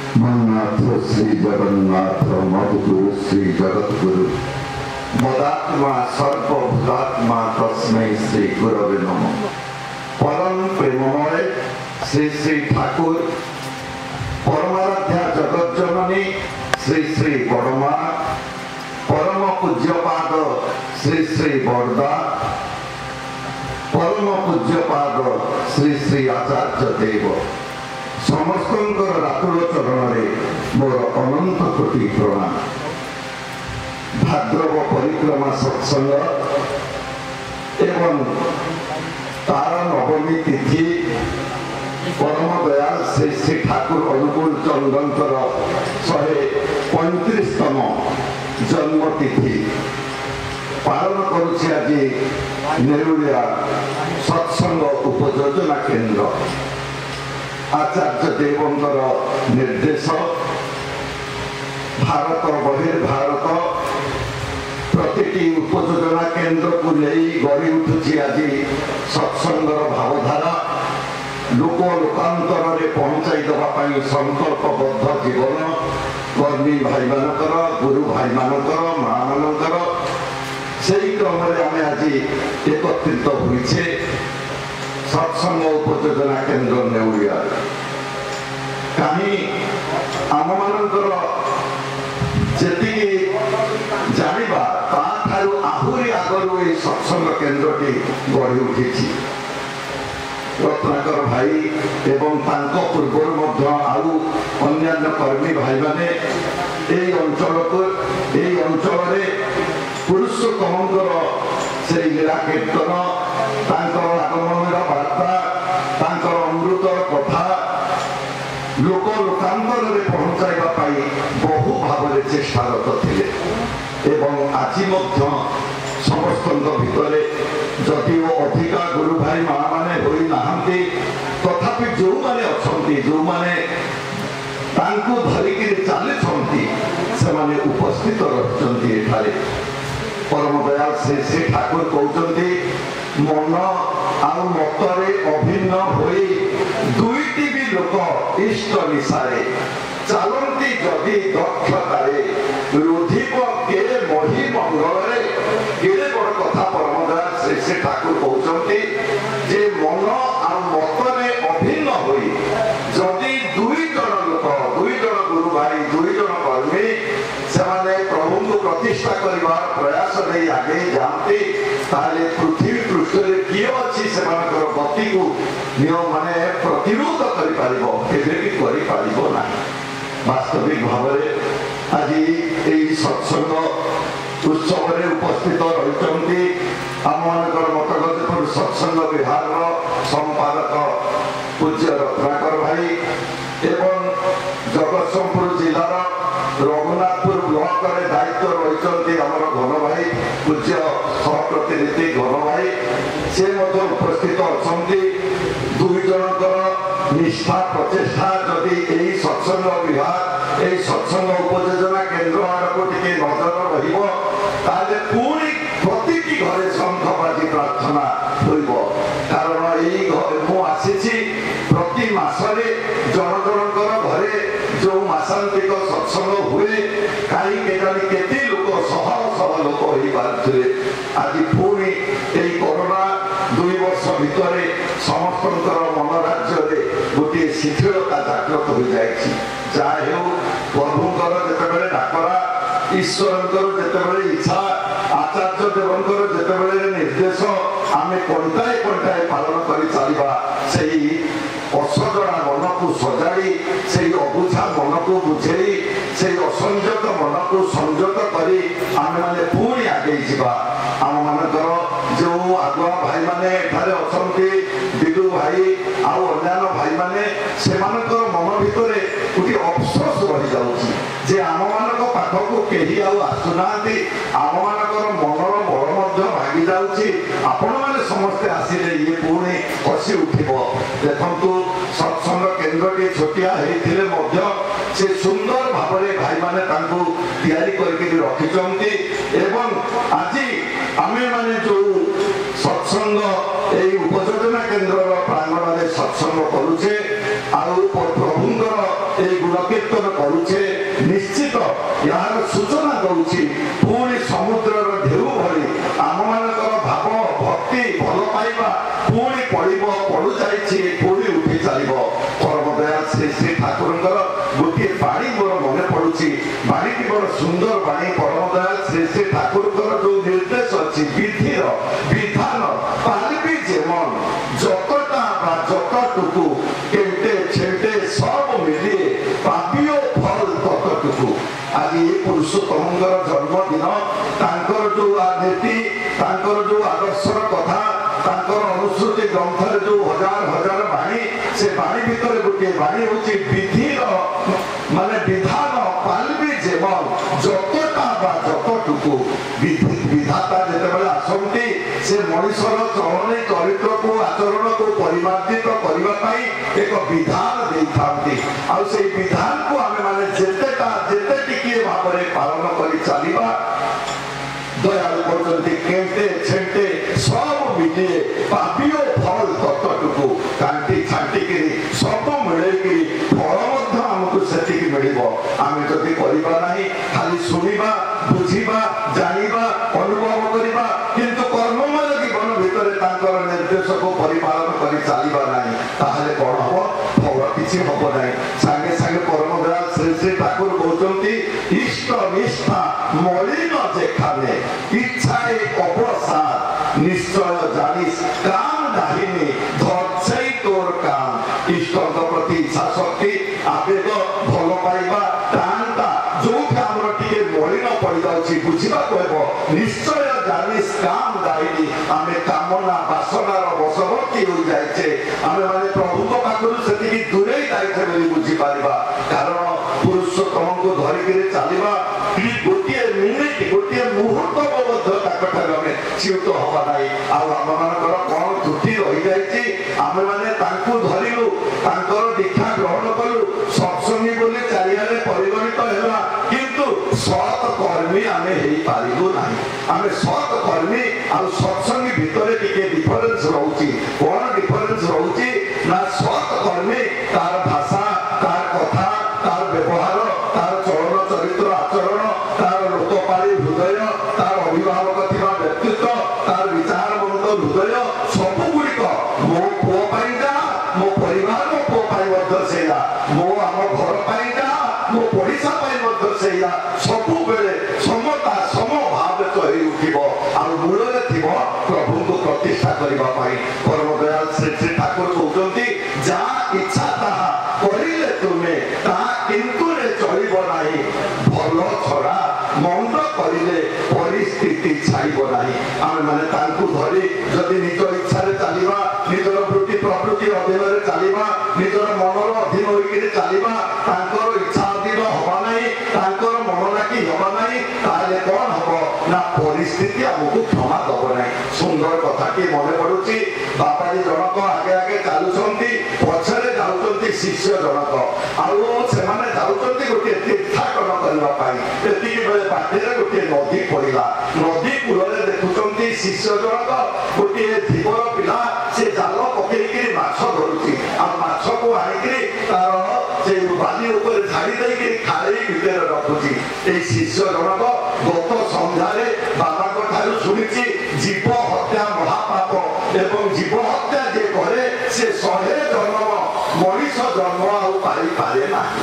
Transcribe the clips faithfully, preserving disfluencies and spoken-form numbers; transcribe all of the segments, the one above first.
मन्नाथ श्री जगन्नाथ मधुगुरु श्री जगद्गुरु मदात्मा सर्वभूतात्मा तस्मै श्री गुरवे नमः। परम प्रेममय श्री श्री ठाकुर परमाराध्या जगज्जननी श्री श्री बड़मा परम पूज्यपाद श्री श्री बरदा परम पूज्यपाद श्री श्री आचार्य देव समस्त रातुल चरण मोर अनंत कोटि प्रणाम। भाद्रव परिक्रमा सत्संग एवं तार नवमी तिथि परम दयाल श्री श्री ठाकुर अनुकूल चंद्रंकर शहे पैंतीसतम जन्म तिथि पालन करुछि। आज नेरुलिया सत्संग उपयोजना केन्द्र आचार्य देवंकर निर्देश भारत बहिर्भारत प्रतिटी उपयोजना केन्द्र को नहीं गढ़ी उठुची। आज सत्संगर भावधारा लोक लोकांतर में पहुंचाई देवाई संकल्पबद्ध जीवन कर्मी भाई मानकर गुरु भाई मानकर माँ मानकर से क्रम आम आज एकत्रित होइछे सत्संग उपयोजना केन्द्र नेउरिया। कहीं आम मानकर जी जानिबा ताठारु आहुरी आगरु ए सत्संग केन्द्रटी गढ़ी उठी। रत्नाकर भाई एवं तांको पूर्वर मध्य आउ अन्यान्य कर्मी भाई माने एई अंचल को एई अंचल रे पुरुषोत्तमंकर से लीला कीर्तन तांकर आगमन वार्ता तांकर अमृत कथा लोक लोकांतर में पहुंचाइबा पाई बहु भाव चेष्टारत थिले एवं आज समस्त भितर जदिव अधिका गुरु भाई माँ माने होई नाहंती तथापि जो माने अछंती जो माने तांको धरिकी चली से माने उपस्थित रहिचंती एठारे। परम दयाल श्री श्री ठाकुर कहते मन आ मतरे अभिन्न होई दुईटी भी लोक इष्ट निशारे चलती जदि दक्षतारे रुधिप के मही मंगल केड़े बड़ कथा। परम दयाल श्री श्री ठाकुर कहते जे मन आ मतरे अभिन्न होई जदि दुई जन लोक दुई जन गुरु भाई दुई जन कर्मी से प्रभु को प्रतिष्ठा करने प्रयास नहीं आगे जाते ताले पृथ्वी पृष्ठ में किए अच्छी से गति को नियम माने प्रतिरोध कर वास्तविक भाव आज यही सत्संग उत्सव में उपस्थित रही आम मान मतगजपुर सत्संग विभाग संपादक पूज्य रत्नाकर भाई एवं जगतसिंहपुर जिलार रघुनाथपुर ब्लॉक रे दायित्व रही घन भाई पूज्य सहप्रतिनिधि घन भाई से उपस्थित अच्छा दुई जनकर निष्ठा प्रचेषा जदि यही सत्संग विभाग यही सत्संग उपयोजना केन्द्र आड़क टे नजर रही पुणी प्रति घरे शंख बाजी प्रार्थना हो कारण यही मुझे प्रति मसरे जन जनकर घरे जो मासांतिक सत्संग हुए कहीं केजानी केते लोक शह शह लोक हो पारे आज पुणी यही कोरोना दुई वर्ष भितर समस्त मन राज्य गोटे शिथिलता जागृत हो जाए। जहाँ प्रभुंर जिते डाकरा ईश्वर जिते इच्छा आचार्य देवंकर जिते निर्देश आम कंटाए कंटाए पालन कर चलवा से असजड़ा मन को सजाड़ी से अबुझा मन को बुझे से असंजत मन को संजत कर आम मैंने पुणी आगे जावा। आम मानकर जो आगुआ भाई मैंने अच्छा दिदु भाई आउ अन्य भाई मैंने से मन भीतर गोटे अफसोस रही जाऊँगी आम मान पाखक कहीं आसुना आम मान मनर बड़ भागी जाऊँगी आपण मैंने समस्ते आसिले ये पुणी हसी उठिब। देखु सत्संग केन्द्र टी छोटिया होते से सुंदर भाव भाई मैंने तैयारी करके रखिंट एवं आज आम मैंने जो सत्संग यही उपयोजना केन्द्र प्रांगण में सत्संग करुचे प्रभुंर गुण कीर्तन आज ये पुरुषोत्तमଙ୍କର जन्मदिन तांकर जो नीति तांकर जो आदर्शर कथा तांकर अनुश्रुति ग्रंथर जो हजार हजार बाणी से बाणी भितर गोटे बाणी होची विधिर माने विधान पालबी जीवन जतटा बा जतटुकु विधाता जेतेबेले आसंती से मनुष्यर चलनी चरित्र को आचरण को परिमार्जित करने पाई एक विधान देखांती आउ से विधान को आमे माने जेतेटा जेते टिके भाबरे पालन करि चलिबा दयालु करते केंटे छेंटे सब मिलिए पापियो फल तत्वटुकु कांटी छांटी करी सब मिले करी फल मध्य हमको सेतिक मिलिबो आमे जदि करिबा नाही खाली सुनिबा बुझिबा जानिबा अनुभव करिबा किंतु कर्ममय जीवन भितरे तांकर निर्देश को परिपालन करि चलिबा नाही ताहले कोन हबो फल किछि हबो नाही संगे संगे परम दयाल श्री श्री ठाकुर कहउचंती इष्ट निष्ठा मलिन जेखाने इच्छा एक अवसाद निश्चय जानिस काम दाहिनी धर्षै तोर काम इष्ट प्रति इच्छा शक्ति आवेग भल पाइबा टाणता जो काम टिके मलिन पड़ जाउछि बुझिबा कहबो निश्चय जानिस काम दाहिनी आमे कामना वासनार बशवर्ती हो जाइछे आमे माने प्रभु को पाखरु सेति दूरे जाइछे बोली बुझि पारिबा कारण पुरुषोत्तम को धरि के चलिबा गोटे मिनिट गोटे मुहूर्त मध्य ताकठार आमे चिउत हवा नाही आ आमମାନଙ୍କର कोन त्रुटि रहि जाइछि आमे माने तांकु धरिलु तांकर दीक्षा ग्रहण कलु सत्संगी बोली चारियारे परिगणित हेला किंतु सत कर्मी आमे हेई पारिबु नाही आमे सत कर्मी आ सत्संगी भितरे टिके डिफरेंस रहउछि कोन डिफरेंस रहउछि ना सत कर्मी तार भाषा तार कथा तार व्यवहार तार चलन चरित्र आचरण तार लोकपाली हृदय तार अभिभावक थिबा व्यक्तित्व तार विचारवंत हृदय सब गुड़िक मो पुओ पाई जा मो परिवार मो पुओ पाई मध्य सेया मो आम घर पाई जा मो पड़िशा पाई मध्य सेया सब बेले समता समभाव चली उठिबो आ मूलरे थिबो प्रभु को प्रतिष्ठा करबा पाई परम दयाल श्री श्री ठाकुर कहउचंती जा इच्छा ताहा करिले तुमे ता किंतु रे चलिबो नाही भलो छड़ा मंद करिले परिस्थिति छाइबो नाही आमे माने तांकु धरि जदि निज इच्छा रे चलिबा निजर वृत्ति प्रवृत्ति अधीन रे चलिबा निजर मनर अधीन होई के चलिबा तांकर इच्छा अधीन होबा नाही तांकर मन लागी होबा नाही ताले कोन हबो ना परिस्थिति हमकु क्षमा दबो नाही सुंदर कथा के मने पडुची बापाजी जनक आगे आगे चालुछंती पछरे जाउछंती शिष्य जनक आउ सेमाने जाउछंती गोटे तीर्थाटन करबा पाई एति बेले बाटेरे गोटे नदी पड़िला नदी कूलरे देखुछंती शिष्य जनक गोटे धीवर पिला से जाल पकेई माछ धरुची आ माछ को आनिकरी तार से बाली ऊपर झाड़ी देई के खाली भितर रखुची ए शिष्य जनक गत संध्यारे बाबा को ठारू सुनिची जीव हत्या महापाप एवं जीव हत्या जे करे से सहे जन्म मनीष जन्म आउ पाई पारे नाही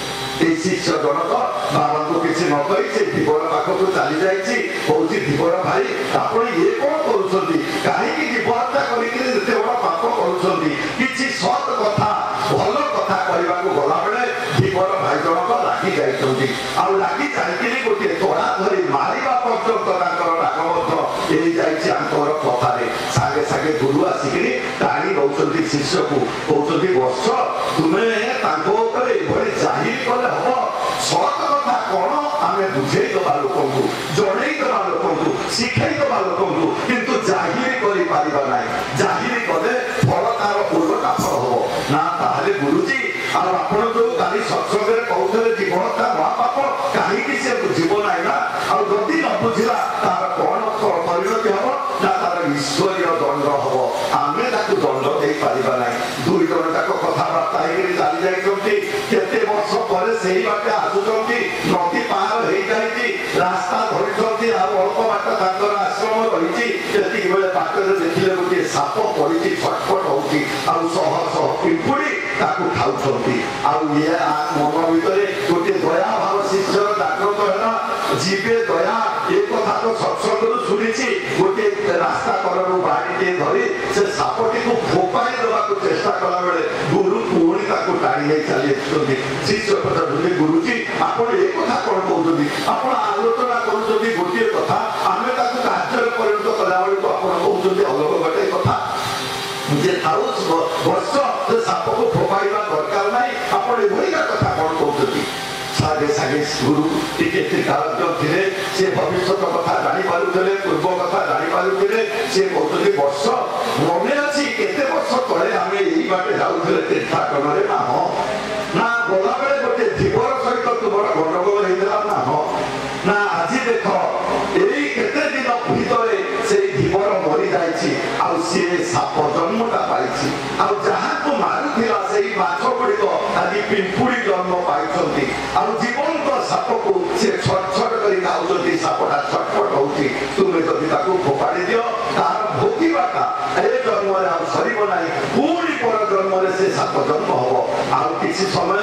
ए शिष्य जनक बाबा को किसी न कही से धीवर पाखक चली जाइछि कहउछि धीवर भाई आपण ये कोन करूछंती काहे कि जीव हत्या करि के जते बड़ पाप करूछंती किछि सत कथा भलो कथा कहबा को गला बेले धीवर भाई जनक लागी जाइछंती आ लागी जाइकिनी गोटे तोड़ा धरि मारिबा पर्यंत तांकर रागबद्ध एई जाइछि आंतर कथारे सागे सागे गुरु आसिकिनी टाणी दउछंती शिष्य को कहउछंती वर्ष तुमे तांको करे भरि जाहिर कले हबो सत कथा कोन आमे बुझेई दबा लोकंकु जणेई दबा लोकंकु शिखाई दबा लोकंकु किंतु जाहिर करि पारिबा नाही जाहिर कले फल तार उल्टा फल हबो ना ताहले गुरुजी आ आपण जो काली सत्संग रे कहउथले जीवनता महापाप काहे कि से बुझिबो नाही ना आ जदि न बुझिला तार कोन परिणति हबो ना तार ईश्वरीय दंड हबो आमे ताकु दंड देई पारिबा नाही दुई जण ताको कथा बार्ता हेकरी चली जाइछंती केते वर्ष परे सेही बाटे आसुछंती नदी पार हेई जाइछि रास्ता धरिछंती आ अल्प बाट ताकर आश्रम रहिछि केति बेले बाटरे देखिले गोटे साप पडिछि छटपट होउछि आ सह सह पिंपुडी ताकू खाउछंती आ ये मन भितरे गोटे दया भाव शिष्य जागृत होला जीवे दया एक कथा तो सत्संग सुनिछि गोटे रास्ता करनु बाड़ीटे धरी से सापटी को फोपाई देवा को चेष्टा कला बेले गुरु पुणी ताकू टाणी नै चली आछंती शिष्य पचारुछंती गुरुजी आपण एक कथा कोन कहउछंती गुरु टिके त्रिकालज्ञ थे से भविष्य कथा जापारे पूर्व कथा जापारे सी कहते वर्ष मने अच्छी केते वर्ष तले आम यही बाटे जाऊे तीर्थाटन ना हाँ ना गला बेले गोटे जीवर सहित तुम गंडगोल होता ना हाँ ना आज देख यही केते दिन भितर से जीवर मरी जाइए सी साप जन्मटा पाई जहाँ को मारुला से माछ गुड़िक आज पिंपुड़ी जन्म पाई जीवंत साप को सी छट छट कर खाऊँ सापटा छटपट हो तुम्हें जदि फोपाड़ी दियो तार भोगवाटा ए जन्म सरना पुणी पर जन्म से साप जन्म हम आउ किसी समय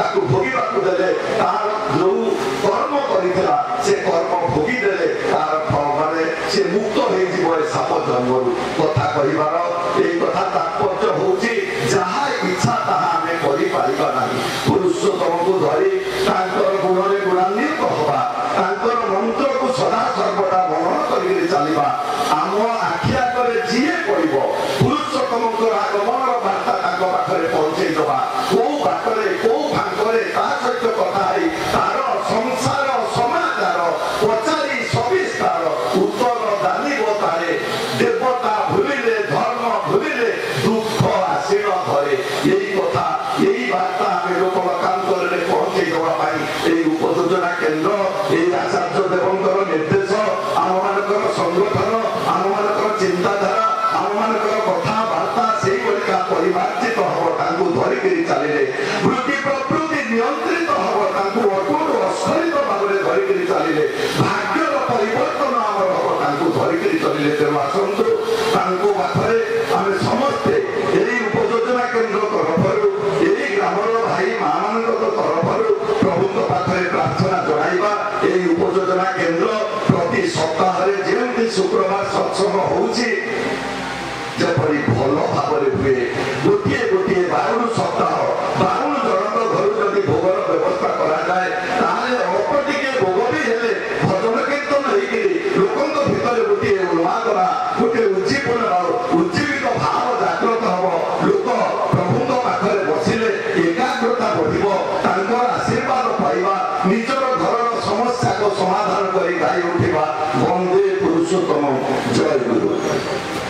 भोगवाक देले तार जो कर्म करा से कर्म भोगीदे तार माने से मुक्त हो साप जन्म कथा कहबार ये कथा तात्पर्य हूँ जहाँ इच्छा ताहा आमे करि पारिबा नाही पुरुषोत्तम को धरी तांकर गुणरे गुणान्वित हवा तांकर मंत्र को सदा सर्वदा मनन करि चलिबा आम आखि आगरे जीए पड़िबो पुरुषोत्तमकर आगमनर वार्ता तांक पाखरे पहुँचे देवा को बाटरे को भांगरे ता सहित कथा है तार संसार समाचार पचारि सविस्तार उत्तर दानिब तारे देवता भूलिले धर्म भूलिले दुख आसीन धरे यही कथा यही वार्ता आम लोक लोकांतर पहुँचे देवाई यही उपयोजना केन्द्र यही आचार्य देवंकर निर्देश आम मानकर संगठन आम मानकर चिंताधारा आम मानकर कथबार्ता से परिमार्जित हम धरिकी चलिए वृत्ति प्रवृत्ति नियंत्रित हम अटूट अस्खलित भाव में धरिकी चलिए भाग्यर परिवर्तन आमर हम धरिकी चलिए तेणु आसतु पाखे आम समस्ते यही उपयोजना केन्द्र तरफ यही ग्रामर भाई माँ मान तरफ प्रभु पाखे प्रार्थना जनाइबा यही उपयोजना केन्द्र प्रति सप्ताह जमी शुक्रवार सत्संग होउछि जपरी भल भाव हुए गोटे गोटे बारण सप्ताह बारण जन घर जदि भोगर व्यवस्था कराए अल्प टे भोग भी हेले भजन कीर्तन होकर भितर गोटे उन्मादना गोटे उज्जीवन उज्जीवित भाव जागृत हम लोक प्रभु पाखे बसिले एकाग्रता बढ़ आशीर्वाद पाइबा निजर घर समस्या को समाधान कर गाई उठा वंदे पुरुषोत्तम जय गुरु।